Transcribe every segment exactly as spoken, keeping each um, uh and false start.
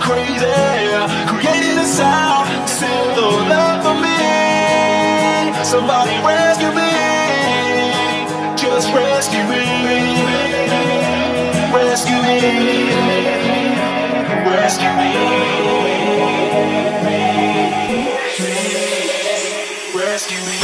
crazy. Creating a sound, still no love for me. Somebody rescue me, just rescue me. Rescue me, rescue me, rescue me.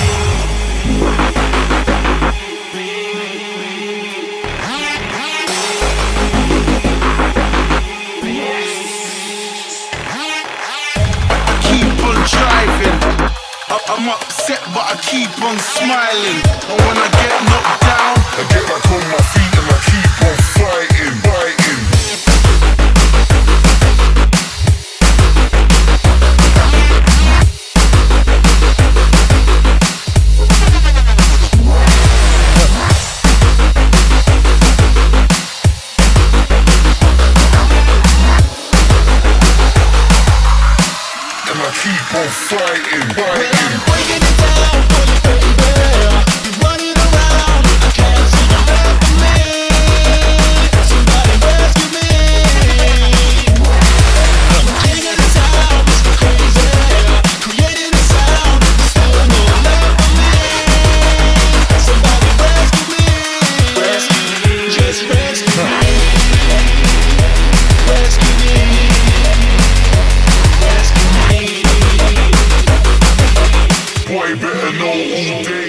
I'm upset, but I keep on smiling. And when I get knocked down, I get back on my feet and I keep on fighting, fighting. And I keep on fighting, fighting. Boy, better know all day.